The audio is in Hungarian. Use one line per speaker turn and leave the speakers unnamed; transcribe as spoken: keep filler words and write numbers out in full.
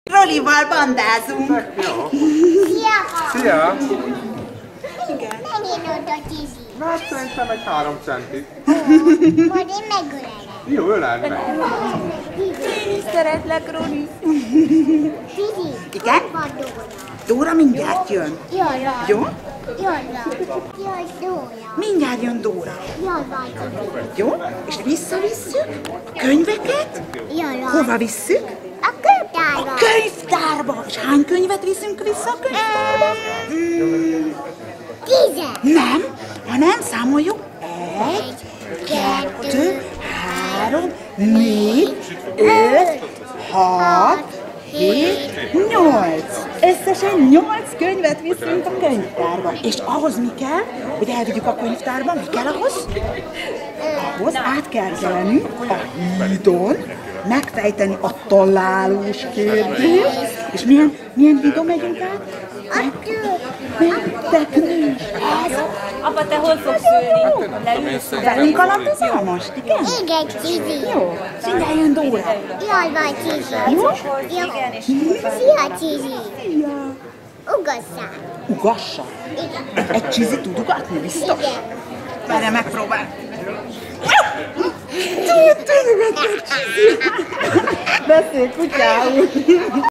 Rolival bandázunk.
Jó.
Szia!
Szia!
Igen.
Menjen oda, Csizi.
Hát szerintem egy három centi.
Majd én megölelek.
Jó, öleld meg.
Én is szeretlek, Roli.
Csizi,
Igen?
hol van Dóra?
Dóra mindjárt jön.
Jaj,
Jó?
jaj, jaj, Dóra.
Mindjárt jön Dóra.
Jaj, vagy, Csizi.
Jó? És visszavisszük könyveket.
Jaj,
Hova visszük?
a könyvtárba.
A könyvtárba. És hány könyvet viszünk vissza a könyvtárba? Hmm,
Tízet.
nem, hanem számoljuk. Egy, kettő, három, négy, öt, hat, hét, nyolc. Összesen nyolc könyvet viszünk a könyvtárba. És ahhoz mi kell, hogy elvigyük a könyvtárba? Mi kell ahhoz? Ahhoz át kell kelnünk a hídon, megfejteni a találós kérdést. És milyen, milyen hídon megyünk át? Teknős. Ez.
Apa, te hol fogsz ülni? Leülsz?
Velünk kalandozol most, igen?
Igen, Csizi.
Jó. És mindjárt jön Dóra.
Jaj, vagy, Csizi.
Jó?
Igen, és
Szia, Csizi. Ugassál.
Ugassál.
Igen.
Egy Csizi tud ugatni, biztos?
Igen.
Várj, megpróbál. Tudod, tudod, Csizi. Beszélj kutyául.